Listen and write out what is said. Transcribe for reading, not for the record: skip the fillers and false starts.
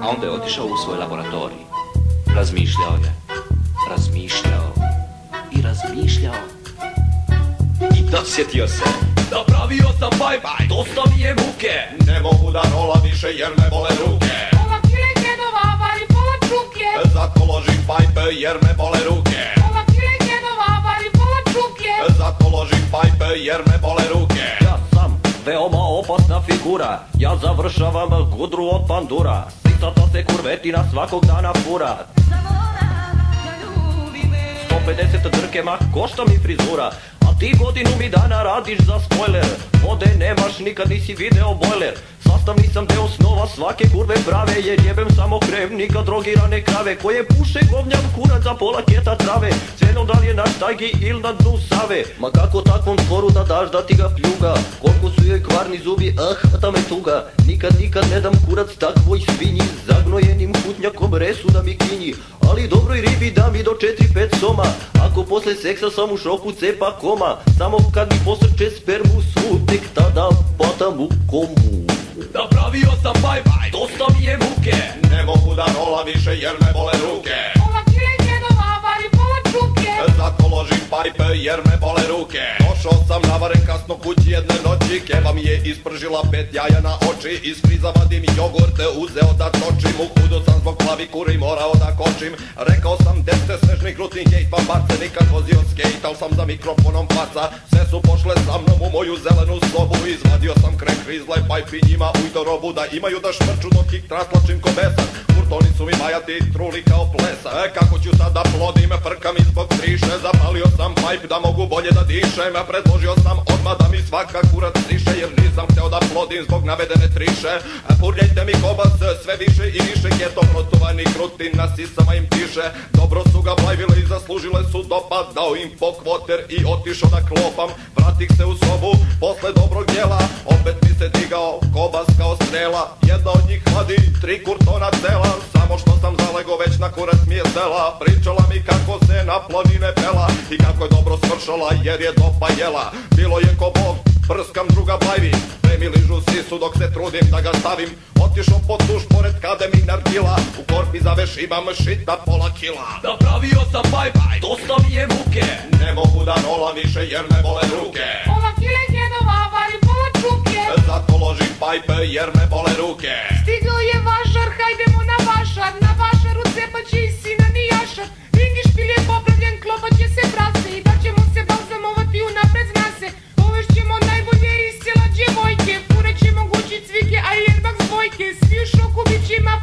A onda je otišao u svoj laboratorij. Razmišljao je, razmišljao i razmišljao. I dosjetio se. Napravio sam pipe, dosta mi je muke. Ne mogu da rolam više jer me bole ruke. Pola kile genova, vari pola čuke. Zato ložim pipe jer me bole ruke. Pola kile genova, vari pola čuke. Zato ložim pipe jer me bole ruke. Ja sam veoma opasna figura. Ja završavam gudru od pandura. Sisata se kurvetina svakog dana fura. 150 drke, ma košta mi frizura. A ti godinu mi dana radiš za spoiler. Vode nemaš, nikad nisi video bojler. Sastavni sam deo snova svake kurve prave. Jer jebem samo krev, nikad drogirane krave koje puše govnjav kurac za pola keta trave. Svejedno da li je na štajgi ili na dnu Save. Ma kako takvom tvoru da daš da ti ga pljuga. Koliko su joj kvarni zubi, ta me tuga. Nikad ne dam kurac takvoj svinji. Zagnojenim kutnjakom resu da mi kinji. Ali dobroj ribi da mi do 4-5 soma. Ako posle seksa sam u šoku cepa koma. Samo kad mi posrče spermu svu, tek tada patam u komu. Napravio sam pipe, dosta mi je muke. Ne mogu da rolam više jer me bole ruke. Pola kile genova, vari pola čuke. Zato ložim pipe jer me bole ruke. Došao sam navaren kasno kući jedne noći. Keva mi je ispržila 5 jaja na oči. Iz friza vadim jogurt, uzeo da točim. U kudu sam zbog klavikure i morao da kočim. Rekao sam deste svežni gluten hejt, pa bar se nikad vozio skejt. Al sam za mikrofonom faca, sve su pošle sa mnom u moju zelenu sobu. Izvadio sam krek rizle, pipe i njima ujdo robu. Da imaju da šmrču dok ih traslačim ko besan. Kurtoni su mi majati truli kao plesa. Kako ću sad da plodim, frkam izbog triše. Zapalio sam pipe da mogu bolje da dišem. Predložio sam odmah da mi svaka kurac triše. Jer nisam hteo da plodim zbog navedene triše. Purljajte mi kobas sve više i više. Keto protovani krutin na sisama im tiše. Dobro su ga blajvile i zaslužile su dopad. Dao im po kvoter i otišao da klopam. Vratih se u sobu posle dobrog djela. Opet mi se digao kobas kao strela. Jedna od njih hladi 3 kurtona cela. Samo što sam zalego već na kurac mi je sela. Pričala mi kako se na planine pela. I kako je dobro svršala jer je dopa jela. Bilo je ko bog, prskam druga blajvi. Pre mi ližu sisu dok se trudim da ga stavim. Otišao pod tuš pored kade mi nargila. U korpi zaveš imam šita pola kila. Napravio sam pipe, dosta mi je muke. Ne mogu da rolam više jer me bole ruke. Pola kile genova, vari pola čuke. Zato ložim pipe jer me bole ruke. Stigao je vašar, hajdemo na vašar. Na vašaru cepaće i sina ni jašar. Ringi špil je popravljen, klopat će se prase. I da ćemo se balzamovati unapred zna se. Uvešćemo najbolje iz sela djevojke. Furat ćemo gući cvike, a i airbag s dvojke. Svi u šoku bit će ima